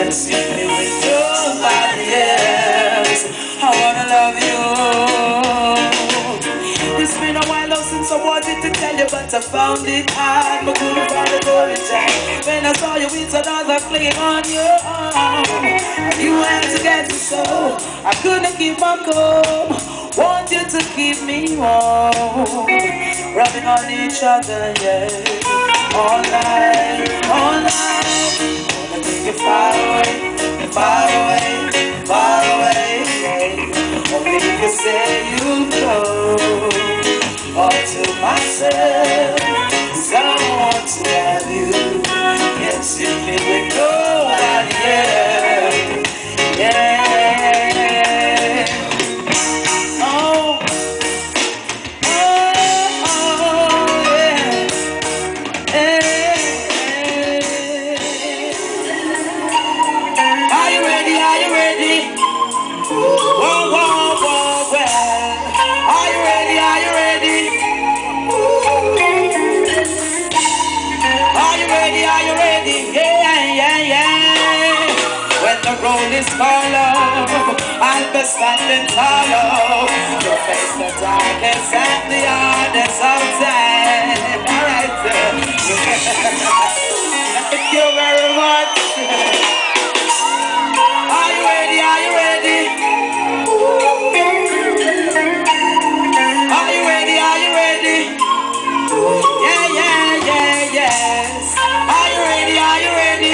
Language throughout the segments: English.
can't see me with nobody else. I wanna love you. It's been a while now since I wanted to tell you, but I found it hard. But couldn't find the courage. When I saw you with another fling on your arm, you had to get me so I couldn't keep my calm. Want you to keep me warm, rubbing on each other, yeah. All night, all night. Wanna take you far away, far away, far away, yeah. Only if you say you'll go. All to myself, 'cause I want to have you. Can't see me with nobody else. Yeah. Oh, oh, oh, yeah. Are you ready? Are you ready? Whoa, whoa, whoa, well. Are you ready? Are you ready? Are you ready? Are you ready? Yeah, yeah, yeah. When the road is called up, I'll be standing tall up to face the darkest and the hardest of time. All right, thank you very much. Are you ready? Are you ready? Are you ready? Are you ready? Yeah, yeah, yeah, yes. Are you ready? Are you ready?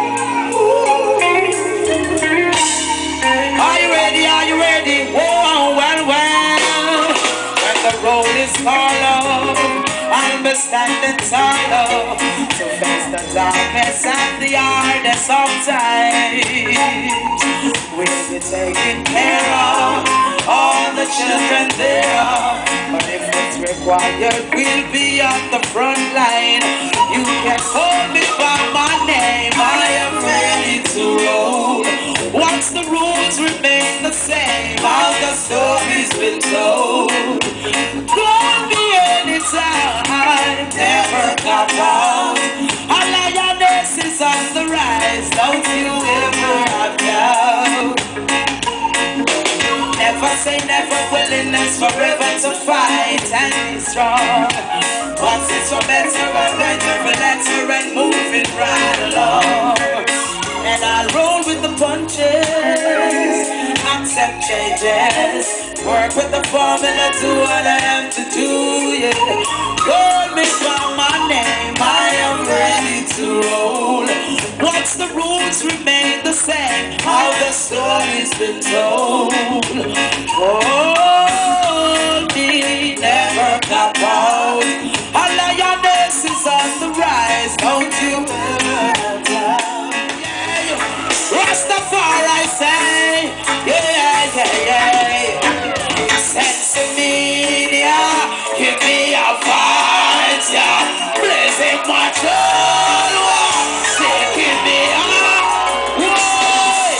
Are you ready? Are you ready? Whoa, well, well. When the road is called up, I'll be standing tall up to face the darkness and the hardest of times. We'll be taking care of all the children there. But if it's required, we'll be on the front line. You can call me by my name, I am ready to roll. Once the rules remain the same, how the story's been told. Call me anytime, never come out. A lioness is on the rise, don't you ever have doubt. Never say never, willingness forever to fight and be strong. But it's so better and better for letter and moving right along. And I'll roll with the punches, accept changes, work with the formula, do what I have to do, yeah. Call me by my name, I am ready to roll. Once the rules remain the same, how the story's been told. Hold me, never come out. A lioness is on the rise, don't you ever doubt. Rastafari say, yeah, yeah, yeah. Sensimania, give me a fight, yeah. Blazing my soul, taking me up, whoa.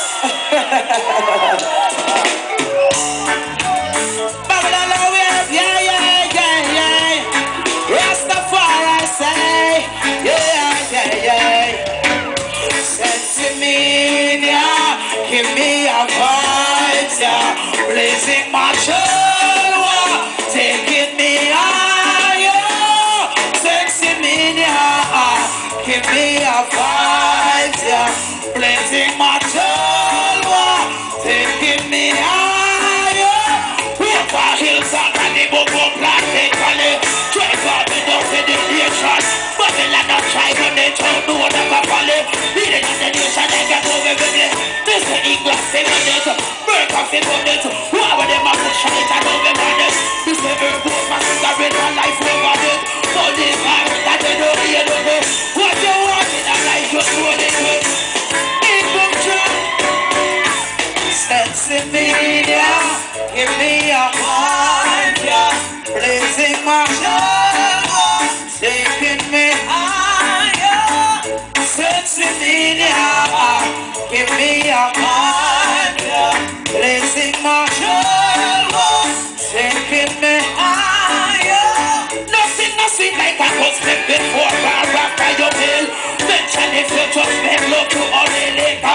Babylon, yeah, yeah, yeah, yeah. Rastafari say, yeah, yeah, yeah. Sensimania, give me a fight, yeah. Blazing my soul, taking me higher. Sensimania, give me a fight, yeah. Blazing my soul, taking me higher. Over hills and valley, but go plastic valley. Drive out the dog in the nation. Babylon not try to they don't know never valley. Leading on the nation, they get over with it. This is English, they run it. Work off it, run it. Why would they push it? I know they run it. This is every book, my sister, in my life, over it. So this time, that they don't hear it. What you want in a life, you're doing it. Income trap. Sensimania, give me a heart, yeah. Blazing my soul, taking me higher. Sensimania, give me a heart, yeah. Blazing my soul, taking me higher. Nothing like I was before, after your bill. Mention if you just make love to all the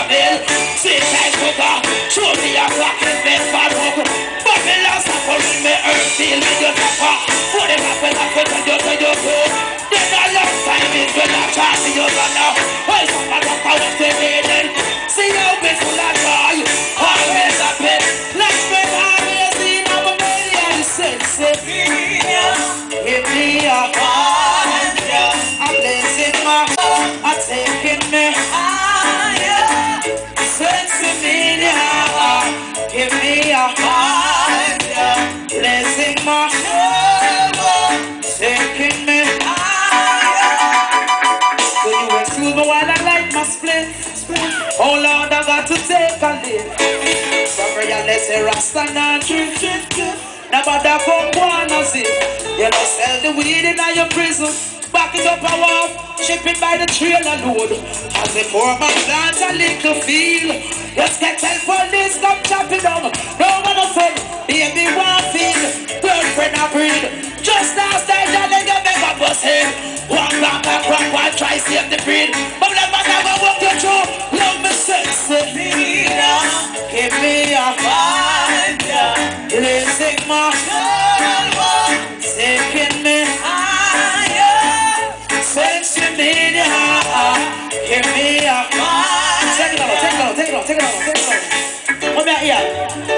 feel when you tap off. Put it up and up and you say you go. Then a long time is when I try to you run now. Why some of them are what they need? See how we full of joy. Always happy. Let's be always in our million senses. Give me a heart. I'm blessing my heart. I'm taking me higher. Sexy media. Give me a heart. Blessing my heart. Taking me higher. So you excuse me while I light my split. Oh Lord, I got to take a lift. Sorry, let's say Rasta and drip. Nobody come wanna see. You don't sell the weed in your prison. Back it up a walk, ship it by the trailer load. As the foreman plants a little field. Just get tell police come chop it down. No one of them, baby one feed. Girlfriend a breed. Just last night I let you make a bus head. One back and rock while try save the breed. But let me never walk you through. Love me sexy. Give me a fire. Blessing my soul. Taking me higher. Sexy media. Give me a fire. Take it on. Come back here.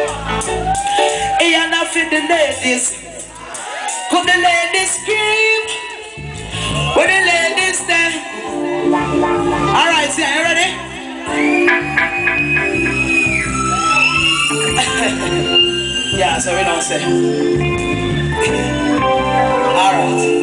Here now for the ladies. Come the ladies scream. When the ladies stand. Alright, see, are you ready? Yeah, so we don't say. Alright.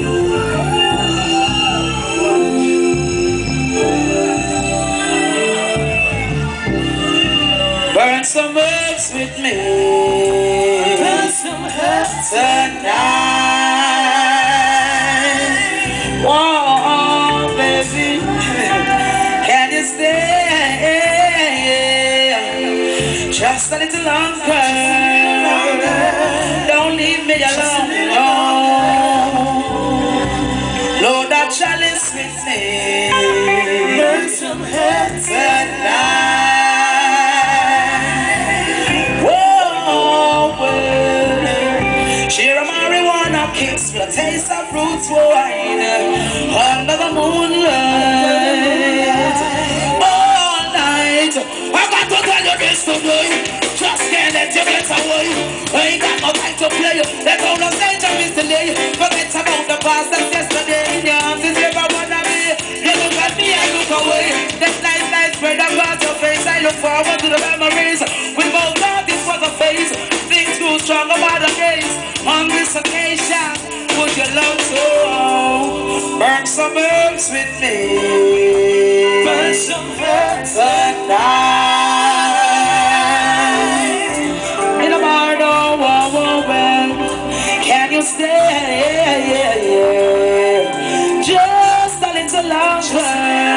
Burn some herbs with me. Burn some herbs tonight. Oh, baby, can you stay just a little longer? Don't leave me alone. Lord, that chalice with me. Burn some herbs tonight. Share a marijuana kicks for a taste of roots wine under the moonlight. All night, I got to tell you this today. Just can't let you get away. I ain't got no time to play. Let go no dangerous delay. Forget about the past that's yesterday. In your arms is never one of me. You look at me, I look away. This nice light spread across your face. I look forward to the memories. We both thought this was a phase. Things grew strong about the days. On this occasion, would you love to burn some herbs with me? Burn some herbs tonight. In a bar, no, well, can you stay? Just a little longer.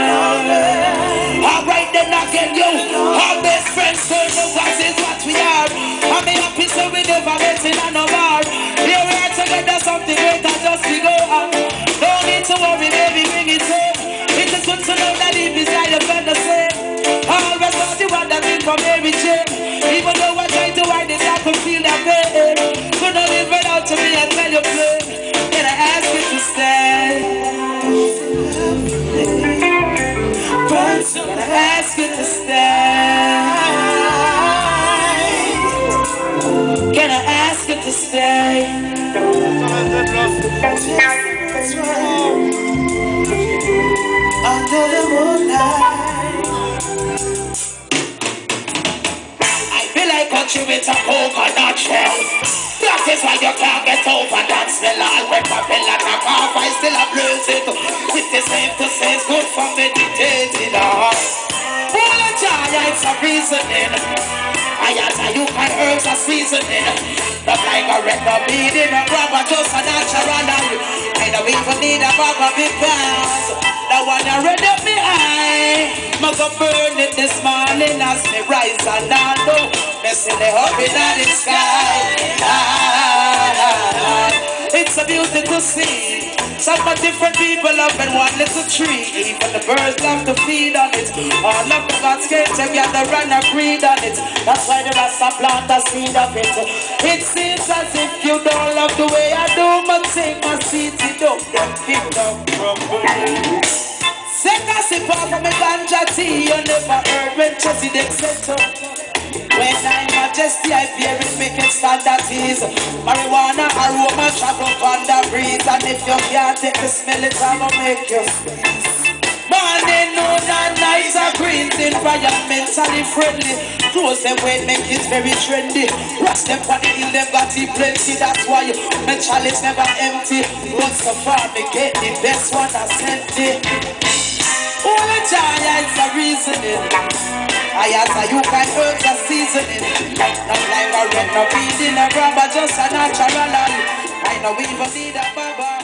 Alright then again, you. Our best friends don't know what is what we are. I'm happy so we never met in a bar. Here we are together, something greater just to go on. Don't need to worry, baby, bring it home. It is good to know that if it's like the friend the same. Always thought you want that thing from every chain. Even though I try to hide it, I can feel that pain. Couldn't live it out to me and tell you plain. Can I ask you to stay? Can I ask you to stay? Can I ask you to stay? Under the moonlight. I feel like country with a coconut shell. That is why you can't get over that smell. I'll wake up in like a cough, I still abuse it. It is safe to say it's good for meditating. Full of joy, it's a reasoning. I answer you my herbs are seasoning. Not like a red or beading a rubber, just a natural. I don't even need a bag of big bags. The one I read up me eye. I go burn it this morning as me rise and I know. Me see the hope in the sky. It's a beauty to see. Some of different people up in one little tree. Even the birds love to feed on it. All of the gods came together and agreed on it. That's why the Rasta plant a seed of it. It seems as if you don't love the way I do, but take my seed, it up, them kingdom crumble. Take a sip off of my ganja tea. You never heard when Chessie Dick set up. When I'm majesty, I fear it, make it stand at ease. Marijuana, aroma, travel on the breeze. And if you can't take the smell, it's gonna make you sneeze. Morning, noon, and night are green, environmentally friendly. Close them weight, make it very trendy. Rush them for the hill, them got it plenty. That's why my chalice never empty. Run so far, me get the best one I sent it. All the giants are reasoning. I ask you can herbs are seasoning. Not like a red, no feeding a grabber, just a natural. I know we even need a baba.